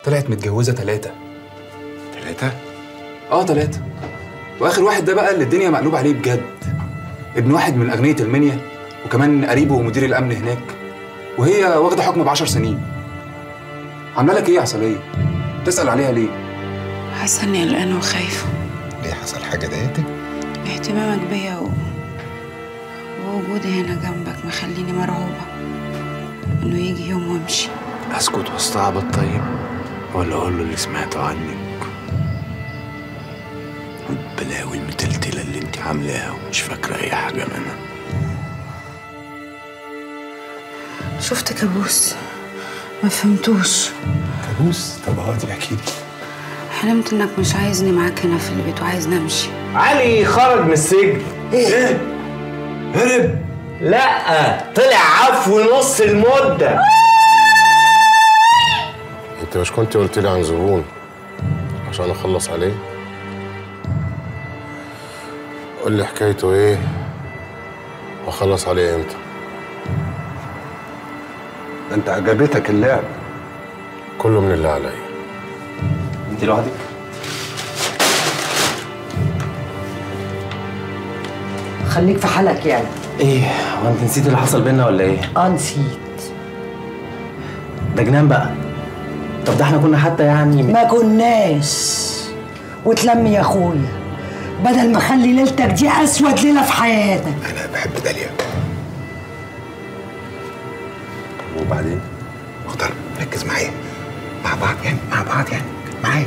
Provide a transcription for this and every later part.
طلعت متجوزة 3. 3؟ 3. واخر واحد ده بقى اللي الدنيا مقلوب عليه بجد. ابن واحد من اغنية المنيا، وكمان قريبه ومدير الامن هناك، وهي واخدة حكم ب10 سنين. عاملة لك ايه يا عسلية؟ تسأل عليها ليه؟ حاسة اني قلقانة وخايفة. ليه، حصل حاجة ضايقتك؟ اهتمامك بيا ووجودي هنا جنبك مخليني مرعوبة انه يجي يوم وامشي. اسكت واستعبط طيب، ولا اقول له اللي سمعته عنك؟ البلاوي المتلتلة اللي انت عاملاها ومش فاكرة اي حاجة منها. شفت كابوس ما فهمتوش. كابوس؟ طب اقعدي احكي لي. حلمت انك مش عايزني معاك هنا في البيت وعايزني امشي. علي خرج من السجن. ايه؟ هرب؟ لا، طلع عفو نص المدة. انت مش كنت قلت لي عن زبون عشان اخلص عليه؟ قول لي حكايته ايه واخلص عليه امتى؟ انت عجبتك اللعب؟ كله من اللي عليا. انت لوحدك؟ خليك في حالك يعني. ايه، هو انت نسيت اللي حصل بينا ولا ايه؟ نسيت. ده جنان بقى. طب ده احنا كنا حتى يعني ما كناش. وتلم يا اخويا، بدل ما اخلي ليلتك دي اسود ليله في حياتك. انا بحب داليا. وبعدين؟ مختار ركز معايا، مع بعض يعني معايا.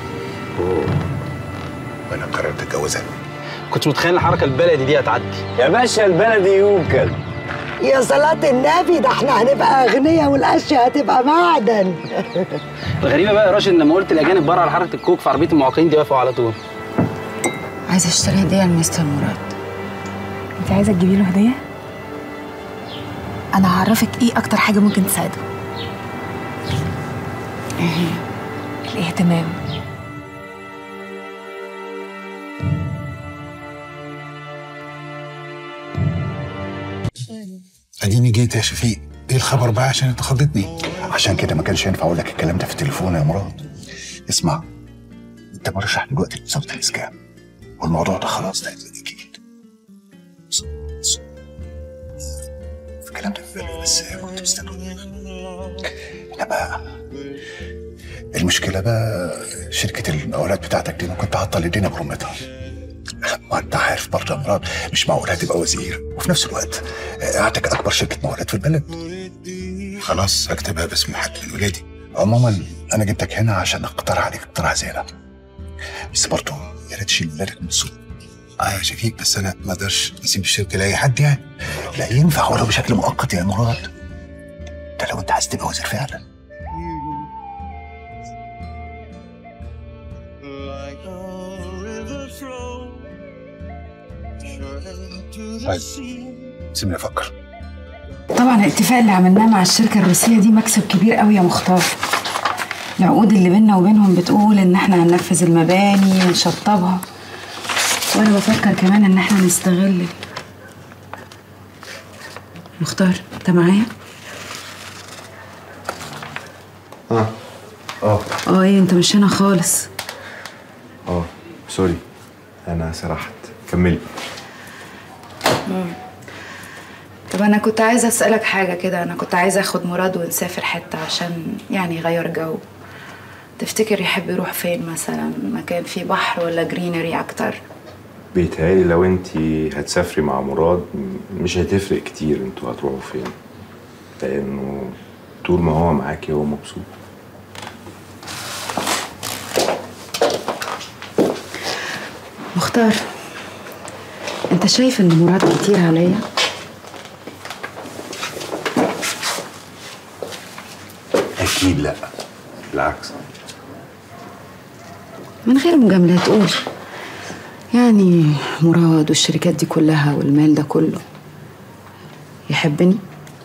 وانا قررت اتجوزها. كنتش متخيل الحركة البلدي دي هتعدي. يا باشا البلدي يوكل. يا صلاة النبي، ده احنا هنبقى اغنياء والاشياء هتبقى معدن. الغريبة بقى يا راشد ان لما قلت الاجانب بره على حركة الكوك في عربية المعاقين دي وافقوا على طول. عايزة اشتري هدية لمستر مراد. انت عايزة تجيبي له هدية؟ انا هعرفك ايه اكتر حاجة ممكن تساعده. ايه هي؟ الاهتمام. اديني جيت يا شفيق. ايه الخبر بقى عشان انت خضتني؟ عشان كده ما كانش ينفع اقول لك الكلام ده في التليفون يا مراد. اسمع، انت مرشح دلوقتي لوزاره الاسكان، والموضوع ده خلاص ده اكيد. الكلام ده في بالي بس كنت مستني. احنا بقى المشكله بقى شركه المقاولات بتاعتك دي ممكن تعطل ايدينا برمتها. ما انت عارف برضه يا مراد، مش معقول هتبقى وزير وفي نفس الوقت عندك اكبر شركه مقاولات في البلد. خلاص هكتبها باسم حد من ولادي. عموما انا جبتك هنا عشان اقترح عليك اقتراح زي ده، بس برضه يا ريت تشيل ولادك من السوق. يا شفيق، بس انا ما اقدرش اسيب الشركه لاي حد يعني. لا ينفع ولو بشكل مؤقت يا مراد، ده لو انت عايز تبقى وزير فعلا. طيب سيبني افكر. طبعا الاتفاق اللي عملناه مع الشركة الروسية دي مكسب كبير قوي يا مختار. العقود اللي بيننا وبينهم بتقول ان احنا هننفذ المباني ونشطبها، وانا بفكر كمان ان احنا نستغل. مختار انت معايا؟ ايه انت مش هنا خالص. سوري انا سرحت. كملي. طب انا كنت عايزه اسالك حاجه كده. انا كنت عايزه اخد مراد ونسافر حته عشان يعني يغير جو. تفتكر يحب يروح فين مثلا؟ مكان فيه بحر ولا جرينري اكتر؟ بيتهيألي لو انتي هتسافري مع مراد مش هتفرق كتير انتوا هتروحوا فين، لانه طول ما هو معاكي هو مبسوط. مختار، انت شايف ان مراد كتير عليا؟ اكيد لا، بالعكس. من غير مجاملة تقول يعني مراد والشركات دي كلها والمال ده كله يحبني؟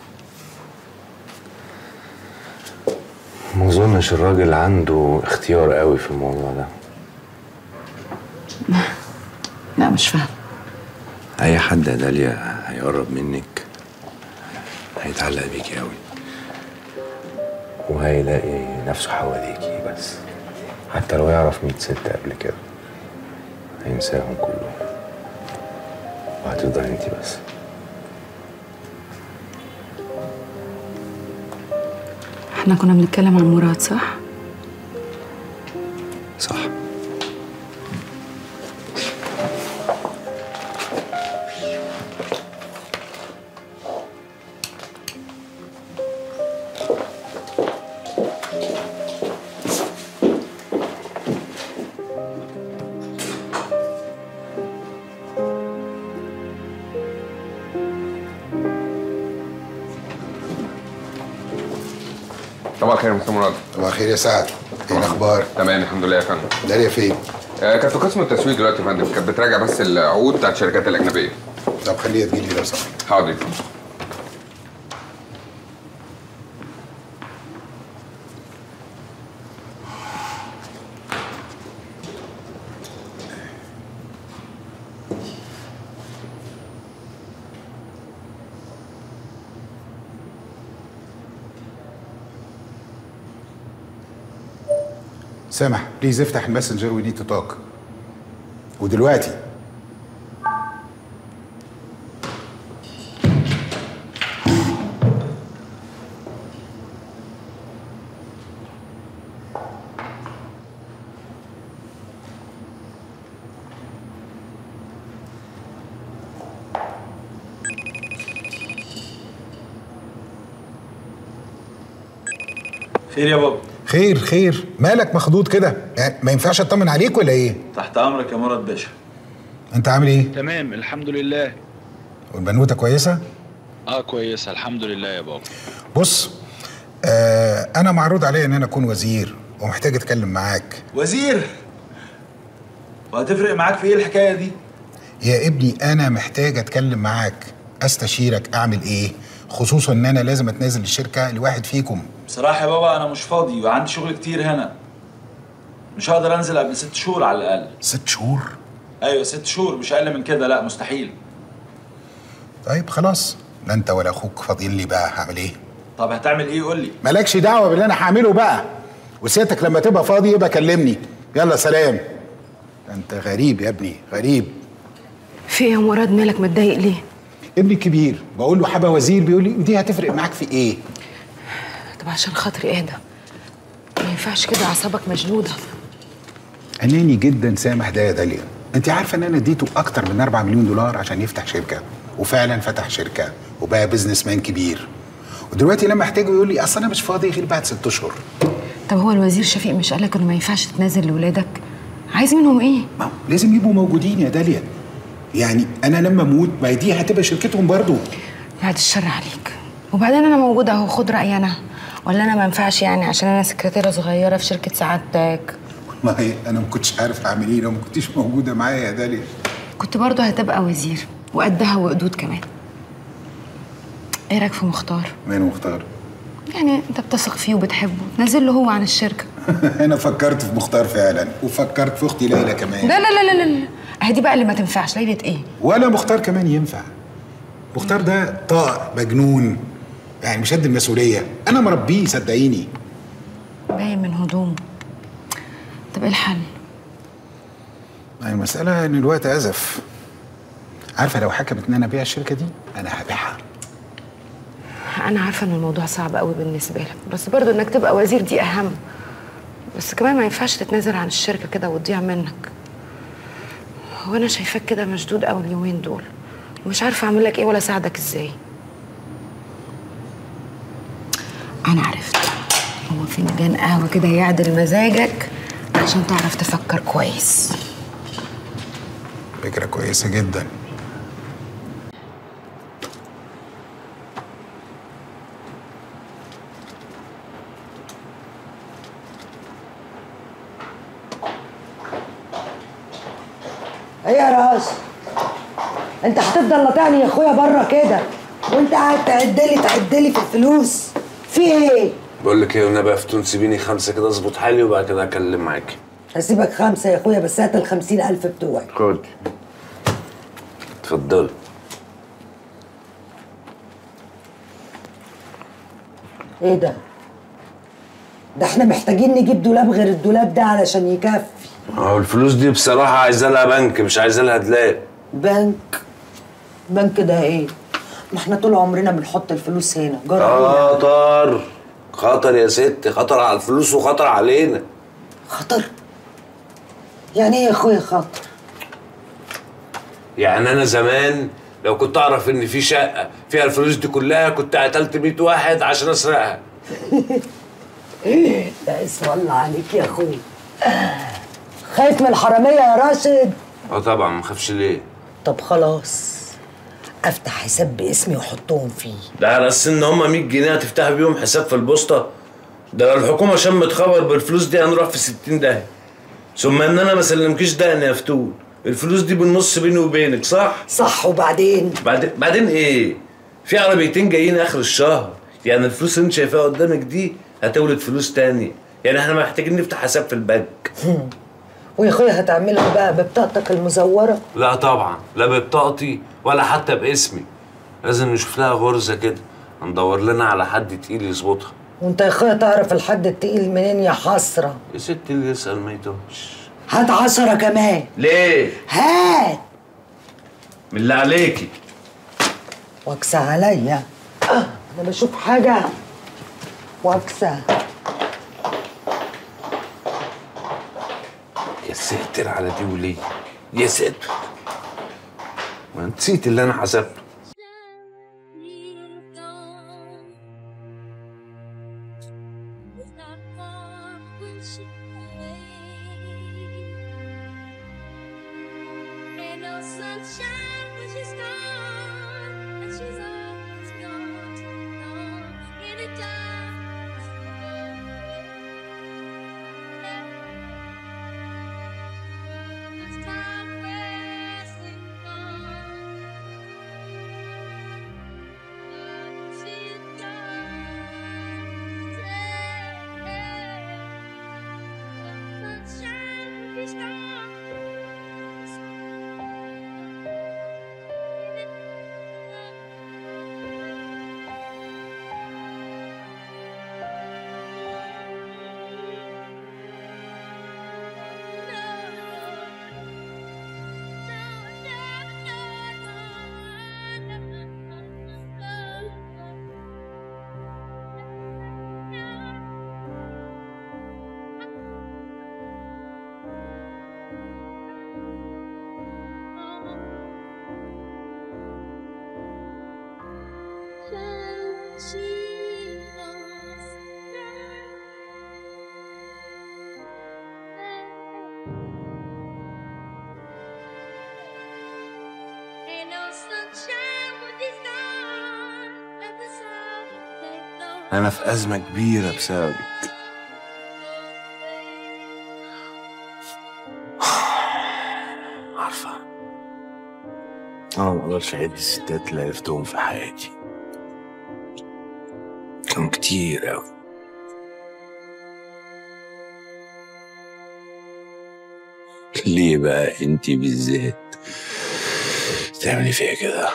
ما اظنش الراجل عنده اختيار قوي في الموضوع ده. لا مش فاهم. اي حد يا داليا هيقرب منك هيتعلق بيكي قوي، وهيلاقي نفسه حواليكي بس. حتى لو يعرف 100 ست قبل كده هينساهم كلهم وهتفضل انتي بس. احنا كنا بنتكلم عن مراد صح؟ صح. صباح الخير يا مستر مراد. صباح الخير يا سعد، ايه الاخبار؟ تمام الحمد لله يا فندم. داليا فين؟ كانت في قسم التسويق دلوقتي يا فندم، كانت بتراجع بس العقود بتاعت الشركات الاجنبيه. طب خليها تجيلي لو سمحت. حاضر. سامح بليز افتح الماسنجر وي نيد تو توك. ودلوقتي. خير يا بابا. خير خير، مالك مخضوض كده؟ يعني ما ينفعش اطمن عليك ولا ايه؟ تحت امرك يا مراد باشا. انت عامل ايه؟ تمام الحمد لله. والبنوته كويسه؟ كويسه الحمد لله يا بابا. بص، انا معروض عليا ان انا اكون وزير ومحتاج اتكلم معاك. وزير؟ وهتفرق معاك في ايه الحكايه دي؟ يا ابني انا محتاج اتكلم معاك، استشيرك اعمل ايه، خصوصا ان انا لازم اتنازل الشركه لواحد فيكم. بصراحه يا بابا انا مش فاضي وعندي شغل كتير هنا، مش هقدر انزل قبل 6 شهور على الاقل. 6 شهور؟ ايوه 6 شهور، مش اقل من كده، لا مستحيل. طيب خلاص، لا انت ولا اخوك فاضيين لي بقى، هعمل ايه؟ طب هتعمل ايه قول لي؟ مالكش دعوه باللي انا هعمله بقى، وسيادتك لما تبقى فاضي يبقى كلمني. يلا سلام. انت غريب يا ابني، غريب. في ايه يا مراد مالك متضايق ليه؟ ابني الكبير بقول له حابه وزير، بيقول لي دي هتفرق معاك في ايه؟ طب عشان خاطري اهدى، ما ينفعش كده، اعصابك مشدوده. اناني جدا سامح ده يا داليا. انت عارفه ان انا اديته اكتر من 4 مليون دولار عشان يفتح شركه، وفعلا فتح شركه وبقى بيزنس مان كبير، ودلوقتي لما احتاجه يقول لي اصل انا مش فاضي غير بعد 6 اشهر. طب هو الوزير شفيق مش قالك انه ما ينفعش تنازل لاولادك؟ عايز منهم ايه؟ ما لازم يبقوا موجودين يا داليا، يعني انا لما اموت ما دي هتبقى شركتهم برضو. بعد الشر عليك. وبعدين انا موجوده اهو، خد رايي انا. ولا انا ما ينفعش يعني عشان انا سكرتيره صغيره في شركه سعادتك؟ ما هي انا ما كنتش عارف اعمل ايه لو ما كنتيش موجوده معايا يا داليا. كنت برضه هتبقى وزير وقدها وقدود كمان. ايه رايك في مختار؟ مين مختار؟ يعني انت بتثق فيه وبتحبه، نازل له هو عن الشركه. انا فكرت في مختار فعلا، وفكرت في اختي ليلى كمان. لا لا لا لا لا، اهي دي بقى اللي ما تنفعش. ليلى ايه؟ ولا مختار كمان ينفع. مختار ده طائع مجنون، يعني مش قد المسؤوليه، انا مربيه صدقيني. باين من هدومه. طب ايه الحل؟ المساله ان الوقت ازف. عارفه لو حكمت ان انا ابيع الشركه دي انا هبيعها. انا عارفه ان الموضوع صعب قوي بالنسبه لك، بس برضه انك تبقى وزير دي اهم. بس كمان ما ينفعش تتنازل عن الشركه كده وتضيع منك. هو انا شايفاك كده مشدود قوي اليومين دول، ومش عارفه اعمل لك ايه ولا اساعدك ازاي. انا عرفت، هو فنجان قهوه كده يعدل مزاجك عشان تعرف تفكر كويس. فكره كويسه جدا. ايه يا راس؟ انت هتفضل لطعني يا اخويا بره كده وانت قاعد تعدلي في الفلوس؟ في ايه؟ بقول لك ايه، وانا بقى في تونس سيبيني 5 كده اظبط حالي وبعد كده اكلم معاكي. هسيبك 5 يا اخويا، بس هات ال50,000 بتوعي. خد اتفضل. ايه ده؟ ده احنا محتاجين نجيب دولاب غير الدولاب ده علشان يكفي. هو الفلوس دي بصراحة عايزة لها بنك، مش عايزة لها دولاب. بنك؟ بنك ده ايه؟ ما احنا طول عمرنا بنحط الفلوس هنا. خطر خطر يا ست، خطر على الفلوس وخطر علينا. خطر؟ يعني ايه يا اخويا خطر؟ يعني انا زمان لو كنت اعرف ان في شقة فيها الفلوس دي كلها كنت قتلت 100 واحد عشان اسرقها. لا اسم الله عليك يا اخويا. خايف من الحرامية يا راشد؟ طبعا، ما اخافش ليه؟ طب خلاص افتح حساب باسمي واحطهم فيه. ده على اساس ان هم 100 جنيه هتفتح بيهم حساب في البوسطة؟ ده لو الحكومة شمت خبر بالفلوس دي هنروح في 60 داهية. ثم ان انا ما سلمكيش دقن يا فتول، الفلوس دي بالنص بيني وبينك، صح؟ صح. وبعدين؟ بعدين ايه؟ في عربيتين جايين اخر الشهر، يعني الفلوس اللي انت شايفاها قدامك دي هتولد فلوس تانية، يعني احنا محتاجين نفتح حساب في البنك. ويا اخويا هتعملها بقى ببطاقتك المزورة؟ لا طبعا، لا ببطاقتي ولا حتى باسمي، لازم نشوف لها غرزة كده، هندور لنا على حد تقيل يظبطها. وانت يا اخويا تعرف الحد التقيل منين يا حسرة؟ يا ست اللي يسأل ما يتوهش. هات 10 كمان. ليه؟ هات من اللي عليكي. واكسى عليا. انا بشوف حاجة واكسى. يا ساتر على دي وليه؟ يا ساتر، ما نسيت اللي انا حسبته. أنا في أزمة كبيرة بسببك. عارفة، أنا مقدرش أعد الستات اللي عرفتهم في حياتي، كانوا كتير أوي. ليه بقى أنتي بالذات تعملي فيها كده؟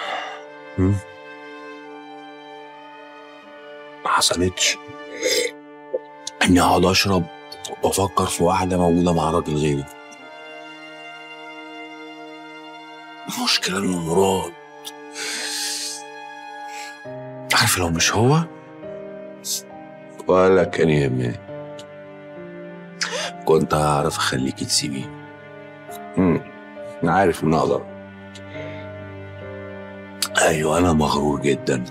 ما حصلتش اني اقعد اشرب وافكر في واحده موجوده مع راجل غيري. المشكله انه مراد، عارفه لو مش هو ولا كان يهمني كنت هعرف اخليكي تسيبيه. انا عارف اني اقدر. ايوه انا مغرور جدا،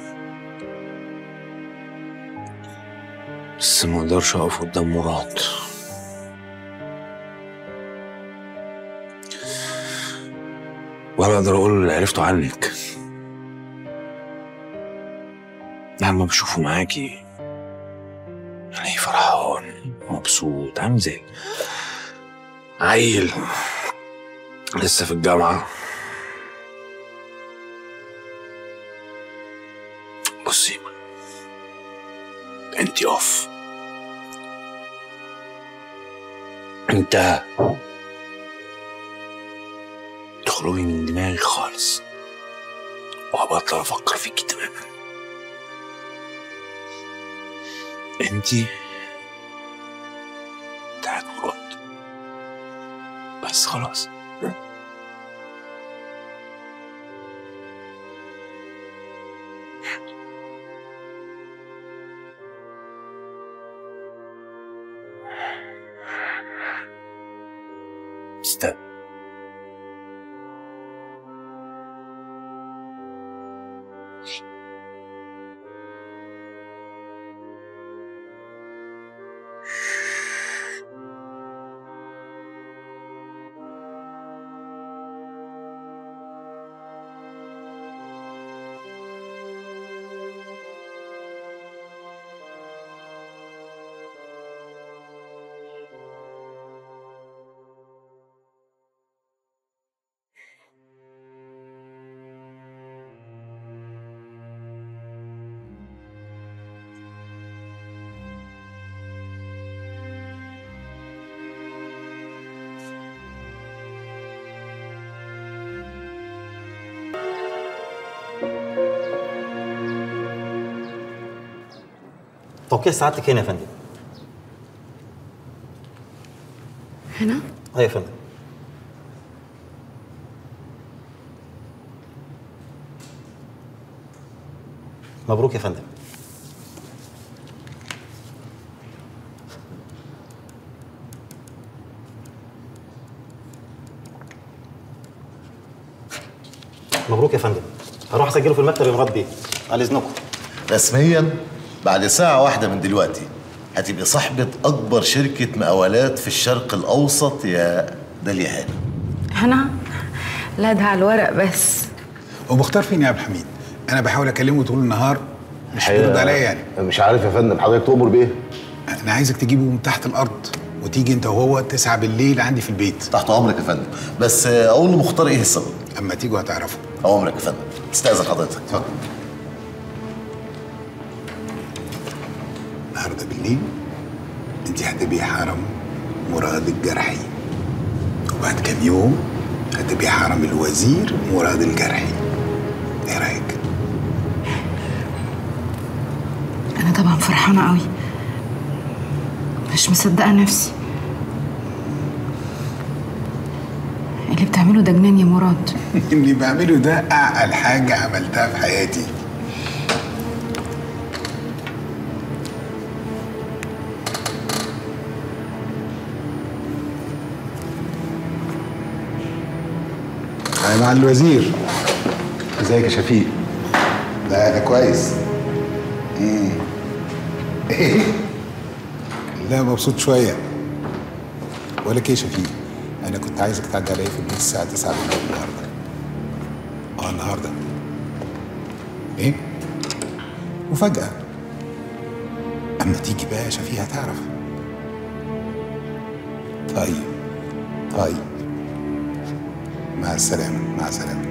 بس ما اقدرش اقف قدام مراد. ولا اقدر اقول اللي عرفته عنك. لما بشوفه معاكي الاقيه فرحان مبسوط، عامل زي عيل لسه في الجامعة. بصي انتي اوف، انت تخرجي من دماغي خالص وهبطل افكر فيكي تماما. انتي بس خلاص. استنى. توقيع سعادتك هنا يا فندم. هنا؟ ايوه يا فندم. مبروك يا فندم. مبروك يا فندم. هروح اسجله في المكتب يا مراد بيه. على اذنكم. رسميا بعد ساعة واحدة من دلوقتي هتبقي صاحبة أكبر شركة مقاولات في الشرق الأوسط يا داليا هانم. هنا؟ لا ده على الورق بس. ومختار فين يا عبد الحميد؟ أنا بحاول أكلمه طول النهار مش بيرد عليا يعني. مش عارف يا فندم، حضرتك تؤمر بإيه؟ أنا عايزك تجيبه من تحت الأرض وتيجي أنت وهو 9 بالليل عندي في البيت. تحت أمرك يا فندم، بس أقول لمختار إيه السبب؟ أما تيجوا هتعرفوا. أمرك يا فندم، استأذن حضرتك. اتفضل. النهارده بالليل انت هتبقي حرم مراد الجرحي، وبعد كام يوم هتبقي حرم الوزير مراد الجرحي. ايه رايك؟ انا طبعا فرحانه قوي، مش مصدقه نفسي. اللي بتعمله ده جنان يا مراد. اللي بعمله ده اعقل حاجه عملتها في حياتي. أنا مع الوزير. ازيك يا شفيق؟ ده كويس. ايه؟ لا مبسوط شوية. بقول لك ايه يا شفيق؟ أنا كنت عايزك تعدي عليا في البيت الساعة 9 بالليل النهاردة. النهاردة. ايه؟ مفاجأة. أما تيجي بقى يا شفيق هتعرف. طيب. مع السلامة. مع السلامة.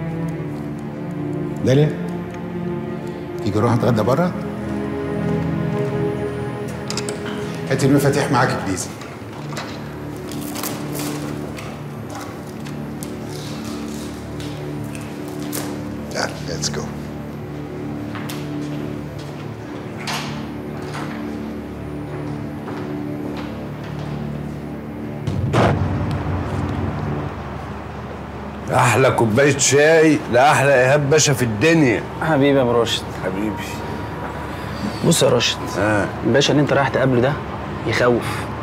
داليا تيجي نروح نتغدى بره؟ هاتي المفاتيح معاك بليز. يلا ليتس جو. احلى كوبايه شاي لاحلى ايهاب باشا في الدنيا. حبيبي يا ابو راشد. حبيبي. بص يا راشد، الباشا اللي انت رايح تقابله ده يخوف.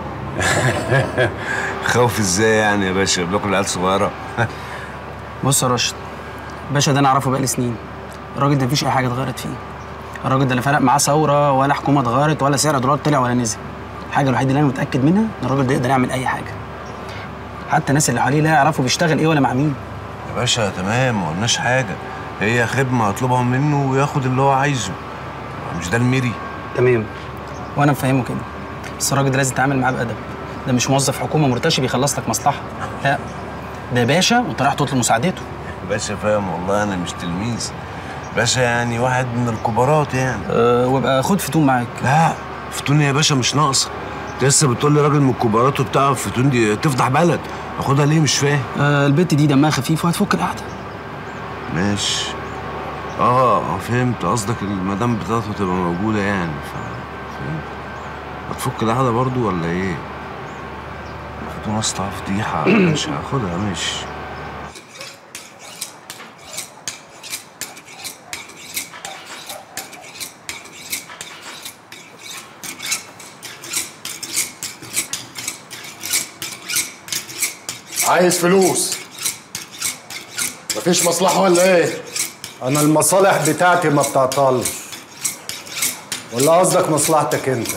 خوف ازاي يعني يا باشا؟ بياكل عيال صغيره. بص يا راشد، الباشا ده انا اعرفه بقالي سنين. الراجل ده مفيش اي حاجه اتغيرت فيه. الراجل ده لا فرق معاه ثوره ولا حكومه اتغيرت ولا سعر الدولار طلع ولا نزل. الحاجه الوحيده اللي انا متاكد منها ان الراجل ده يقدر يعمل اي حاجه. حتى الناس اللي حواليه لا يعرفوا بيشتغل ايه ولا مع مين. يا باشا تمام، ما قلناش حاجه، هي خدمه اطلبها منه وياخد اللي هو عايزه. مش ده الميري؟ تمام، وانا مفهمه كده، بس الراجل ده لازم تتعامل معاه بادب. ده مش موظف حكومه مرتشي بيخلص لك مصلحه، لا ده باشا وانت رايح تطلب مساعدته. باشا فاهم والله، انا مش تلميذ باشا، يعني واحد من الكبارات يعني. وابقى خد فتون معاك. لا فتون يا باشا مش ناقصه. انت لسه بتقول لي راجل من الكبارات وبتاع فتون دي تفضح بلد، اخدها ليه مش فاهم. البت دي دمها خفيف وهتفك القعده. ماشي. فهمت قصدك، المدام بتاعته تبقى موجوده يعني. فهمت. هتفك القعده برضو ولا ايه؟ مفتون اسطى فضيحه. ماشي هاخدها ماشي. عايز فلوس؟ مفيش مصلحة ولا ايه؟ أنا المصالح بتاعتي ما بتعطلش. ولا قصدك مصلحتك أنت؟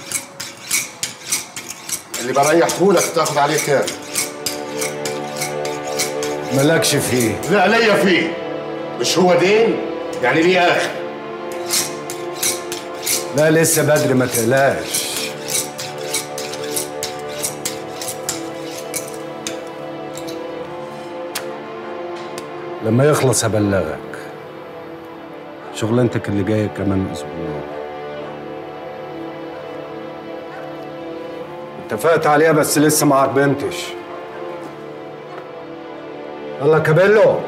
اللي بريحهولك تاخد عليه كام؟ مالكش فيه. لا ليا فيه. مش هو دين؟ يعني ليه آخر. لا لسه بدري ما تقلقش. لما يخلص هبلغك. شغلانتك اللي جايه كمان اسبوع. اتفقت عليها بس لسه ما عربنتش. يلا كابيلو.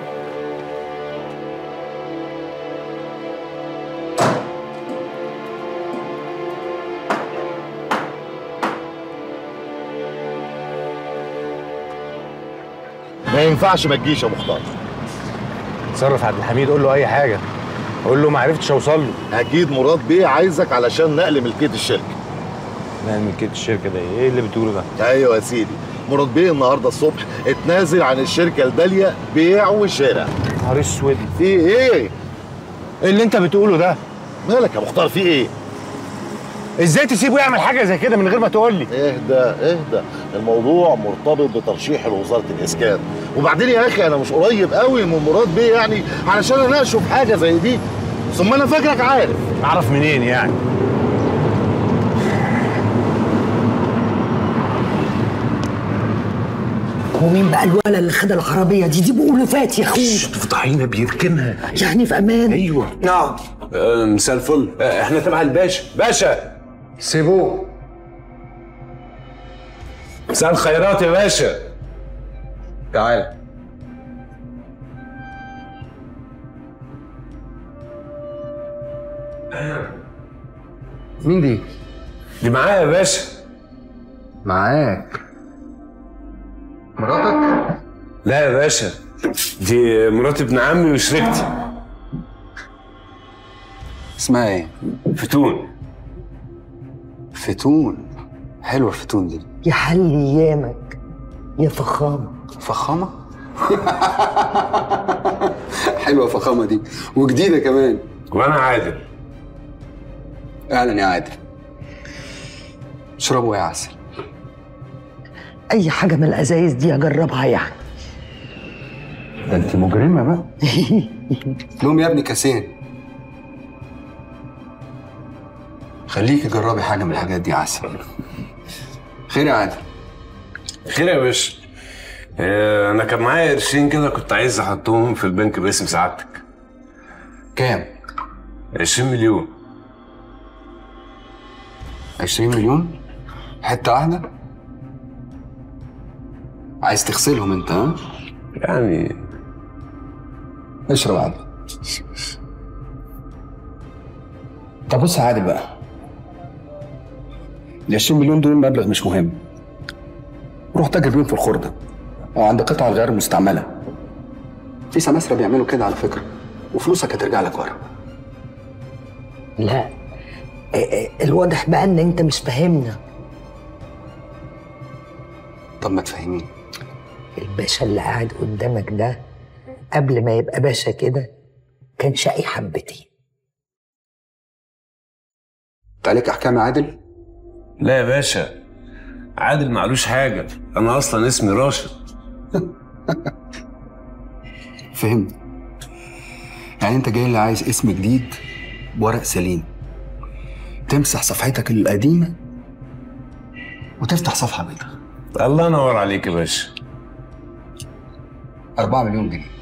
ما ينفعش ما تجيش يا مختار. تصرف عبد الحميد، قول له اي حاجه. قول له ما عرفتش اوصل له. اكيد مراد بيه عايزك علشان نقل ملكيه الشركه. نقل ملكيه الشركه ده ايه اللي بتقوله ده؟ ايوه يا سيدي، مراد بيه النهارده الصبح اتنازل عن الشركه الباليه بيع وشراء. نهار اسود. في ايه؟ ايه اللي انت بتقوله ده؟ مالك يا مختار في ايه؟ ازاي تسيبه يعمل حاجه زي كده من غير ما تقول لي؟ اهدى، الموضوع مرتبط بترشيح لوزاره الاسكان، وبعدين يا اخي انا مش قريب قوي من مراد بيه يعني علشان اناقشه في حاجه زي دي. ثم انا فاكرك عارف. اعرف منين يعني؟ ومين بقى الولد اللي خد العربيه دي بيقولوا فات يا اخويا. فضحينا بيركنها يعني في امان. ايوه. نعم. مساء الفل. احنا تبع الباشا. باشا سيبوه. مساء الخيرات يا باشا. تعال. مين دي؟ دي معايا يا باشا. معاك؟ مراتك؟ لا يا باشا، دي مرات ابن عمي وشريكتي. اسمها ايه؟ فتون. فتون؟ حلوه الفتون دي. يا حل ايامك يا فخامه. فخامه؟ حلوه فخامه دي وجديده كمان. وانا عادل. اهلا يا عادل. اشربوا يا عسل. اي حاجه من الازايز دي اجربها يعني. ده انت مجرمه بقى. لهم يا ابني كاسين. خليكي جربي حاجه من الحاجات دي يا عسل. خير يا عادل. خير يا باشا. انا كان معايا قرشين كده كنت عايز احطهم في البنك باسم سعادتك. كام؟ 20 مليون. 20 مليون؟ حته واحده؟ عايز تغسلهم انت ها؟ يعني اشرب عادل. طب بص يا عادل بقى، ال 20 مليون دول مبلغ مش مهم. روح تاجر بيهم في الخردة او عند قطع الغيار المستعمله. في سماسرة بيعملوا كده على فكره، وفلوسك هترجع لك ورا. لا الواضح بقى ان انت مش فاهمنا. طب ما تفهميني. الباشا اللي قاعد قدامك ده قبل ما يبقى باشا كده كان شقي حبتين. انت عليك احكام يا عادل؟ لا يا باشا، عادل معلوش حاجه، انا اصلا اسمي راشد. فهمت. يعني انت جاي اللي عايز اسم جديد بورق سليم، تمسح صفحتك القديمه وتفتح صفحه بيضاء. الله ينور عليك يا باشا. 4 مليون جنيه.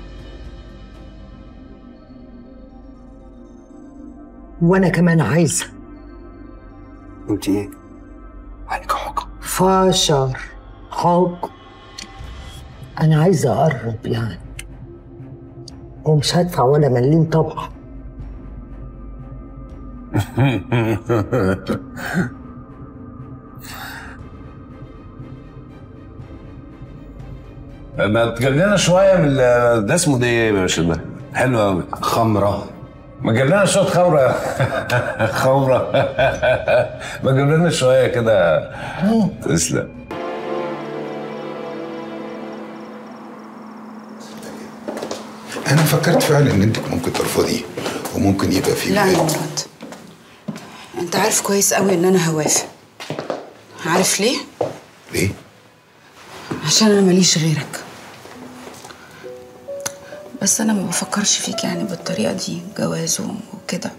وانا كمان عايزه. انت ايه؟ عليك حكم. فاشر حكم. انا عايزه اقرب يعني، ومش هدفع ولا مليم طبعا. ما تجيب لنا شويه من ده اسمه ده ايه يا باشا ده؟ حلو قوي. خمره. ما تجيب لنا شويه خمره. خمره. ما تجيب لنا شويه كده. تسلم. انا فكرت فعلا ان انت ممكن ترفضي وممكن يبقى في لا يا مراد، انت عارف كويس قوي ان انا هوافق. عارف ليه؟ ليه؟ عشان انا ماليش غيرك. بس انا ما بفكرش فيك يعني بالطريقه دي، جواز وكده.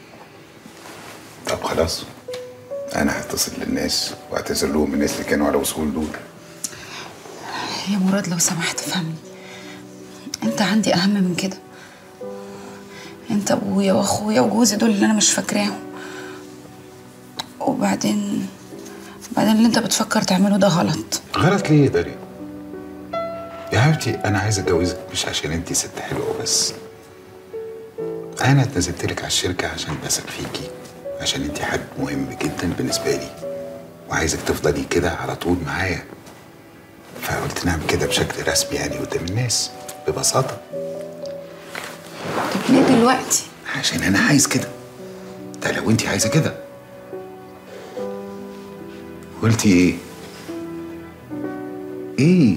طب خلاص، انا هتصل للناس واعتذر لهم الناس اللي كانوا على وصول دول. يا مراد لو سمحت فهمني، انت عندي اهم من كده. انت ابويا واخويا وجوزي دول اللي انا مش فاكراهم. وبعدين اللي انت بتفكر تعمله ده غلط. غلط ليه يا داريا؟ يا حبيبتي انا عايز اتجوزك مش عشان انتي ست حلوه بس. انا اتنزلت لك على الشركه عشان بثق فيكي، عشان انتي حد مهم جدا بالنسبه لي وعايزك تفضلي كده على طول معايا. فقلت نعمل كده بشكل رسمي يعني قدام الناس ببساطه. طب ليه دلوقتي؟ عشان انا عايز كده. ده لو انتي عايزه كده. قلتي ايه؟ ايه؟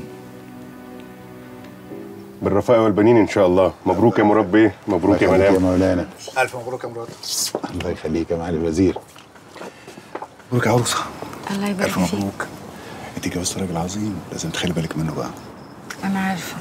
بالرفاء والبنين ان شاء الله. مبروك يا مراد بيه. مبروك يا مدام. يا مولانا. الف مبروك يا مراد. الله يخليك يا معالي الوزير. مبروك يا عروسه. الله يبارك فيك. الف مبروك. انت جوزت راجل عظيم، لازم تخلي بالك منه بقى. انا عارفه.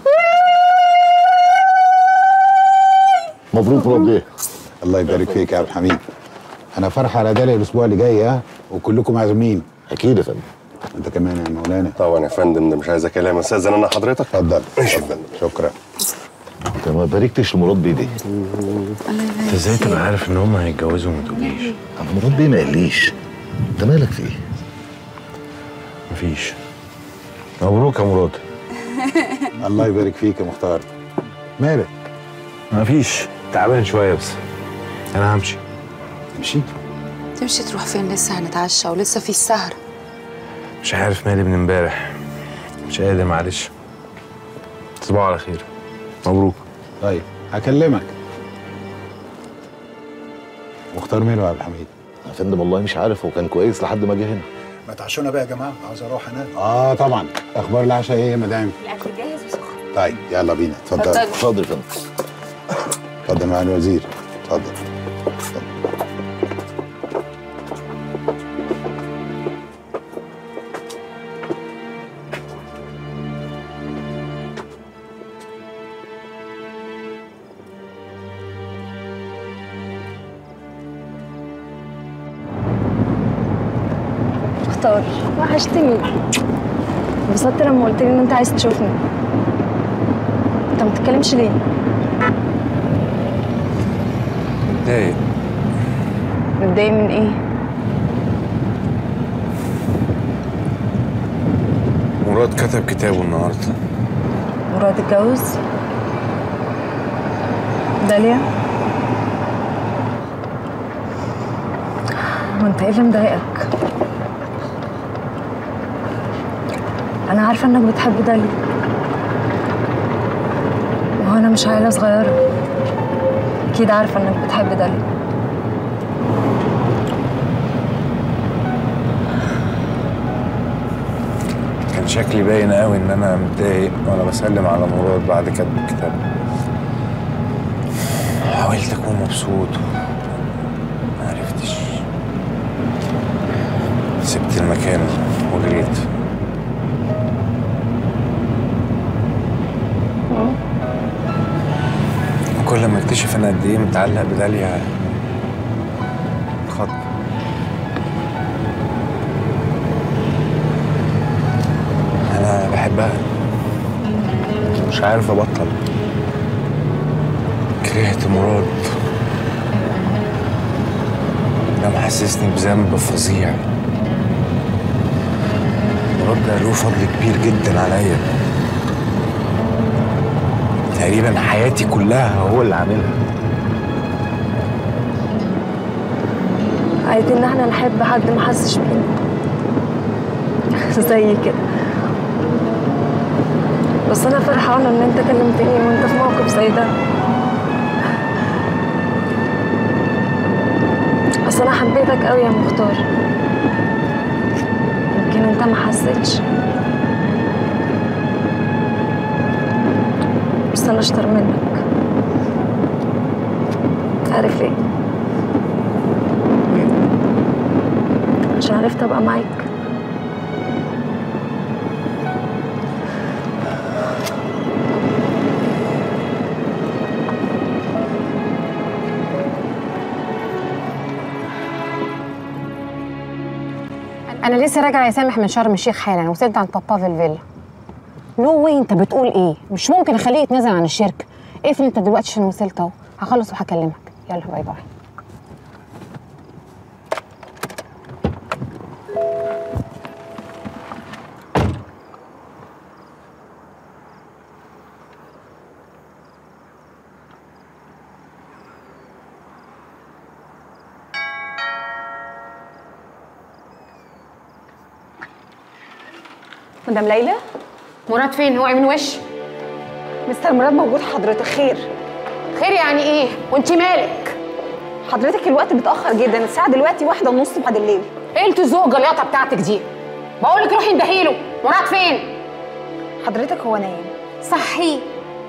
مبروك مراد بيه. الله يبارك فيك يا عبد الحميد. انا فرح على دالي الاسبوع اللي جاي، ها؟ وكلكم معزومين. اكيد يا فندم. انت كمان يا مولانا. طبعا يا فندم، ده مش عايزه كلام. استاذن انا حضرتك. اتفضل. اتفضل. شكرا. انت ما باركتش لمراد بيه دي. انت ازاي تبقى عارف ان هم هيتجوزوا وما تقوليش؟ طب مراد بيه ما قاليش. انت مالك في ايه؟ مفيش. مبروك يا مراد. الله يبارك فيك يا مختار. مالك؟ مفيش، تعبان شويه بس. انا همشي. تمشي؟ تمشي تروح فين؟ لسه هنتعشى ولسه في السهر. مش عارف مالي من امبارح، مش قادر معلش. تصبحوا على خير. مبروك. طيب هكلمك. مختار ماله يا عبد الحميد؟ يا فندم والله مش عارف، هو كان كويس لحد ما جه هنا. ما تعشونا بقى يا جماعه، عاوز اروح انام. طبعا. اخبار العشاء ايه يا مدام؟ الاكل جاهز وسخن. طيب يلا بينا. اتفضل. اتفضل يا فندم. اتفضل معالي الوزير. اتفضل. مختار وحشتني. انبسطت لما قلت لي ان انت عايز تشوفني. انت ما بتتكلمش ليه؟ متضايق. متضايق من ايه؟ مراد كتب كتابه النهارده. مراد اتجوز؟ داليا؟ وانت ايه اللي مضايقك؟ انا عارفه انك بتحب داليا، وانا مش عيله صغيره، اكيد عارفه انك بتحب داليا. كان شكلي باين قوي ان انا متضايق وانا بسلم على مراد بعد كتب الكتاب. حاولت اكون مبسوط ما عرفتش. سبت المكان وجريت. كل ما اكتشف انا قد ايه متعلق بداليا خط. انا بحبها، مش عارف ابطل. كرهت مراد، ده محسسني بذنب فظيع. مراد ده له فضل كبير جدا عليا، تقريبا حياتي كلها هو اللي عاملها. عايز ان احنا نحب حد ما حسش بينا زي كده. بس انا فرحانه ان انت كلمتني وانت في موقف زي ده. بس انا حبيتك قوي يا مختار، يمكن انت ما حسيتش، بس انا اشطر منك. عارف ليه؟ عشان عرفت ابقى معاك. انا لسه راجعه يا سامح من شرم الشيخ حالا، وصلت عند بابا في الفيلا. نو واي، انت بتقول ايه؟ مش ممكن اخليه يتنازل عن الشركه. اقفل انت دلوقتي عشان وصلت اهو، هخلص وهكلمك. يلا باي باي. مدام ليلى؟ مراد فين؟ اوعي من وشي. مستر مراد موجود حضرتك. خير؟ خير يعني ايه؟ وانت مالك؟ حضرتك الوقت متأخر جدا، الساعة دلوقتي 1:30 بعد الليل. ايه قلت الزوجة الياطة بتاعتك دي؟ بقول لك روحي اندهيله. مراد فين؟ حضرتك هو نايم. صحيه.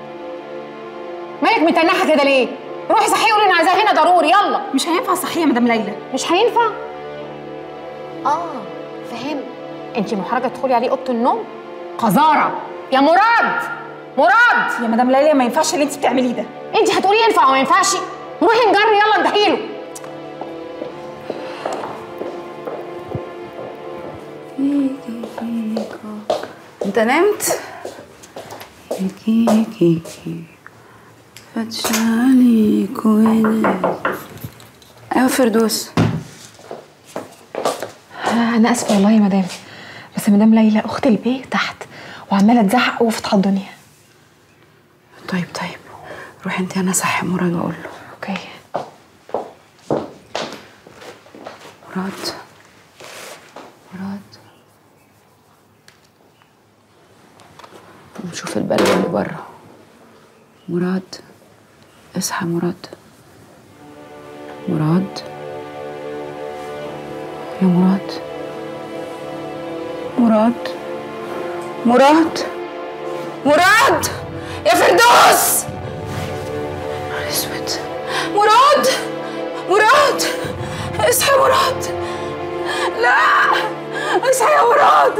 مالك متنحة كده ليه؟ روحي صحيه قولي انا عايزاه هنا ضروري. يلا. مش هينفع صحيه يا مدام ليلى. مش هينفع؟ فهمت. انت محرجة تدخلي عليه اوضة النوم؟ قذارة. يا مراد! مراد! يا مدام ليلى ما ينفعش اللي انت بتعمليه ده. انت هتقولي ينفع وما ينفعش؟ روحي نجري يلا اندهيله. انت نمت؟ كيكي فتشالي كوينات. ايوه فردوس. انا اسفه والله يا مدام، بس مدام ليلى اخت البيه تحت وعماله تزعق وفي الدنيا. طيب روحي انت، انا صحي مراد واقول له. اوكي. مراد نشوف البلوه اللي بره. مراد اصحى مراد. يا مراد يا فردوس. نهار اسود. مراد اصحى مراد. لا اصحى يا مراد.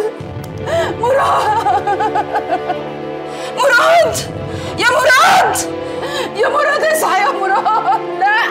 يا مراد اصحى يا مراد. لا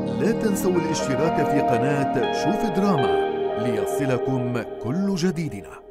لا تنسوا الاشتراك في قناة شوف دراما ليصلكم كل جديدنا.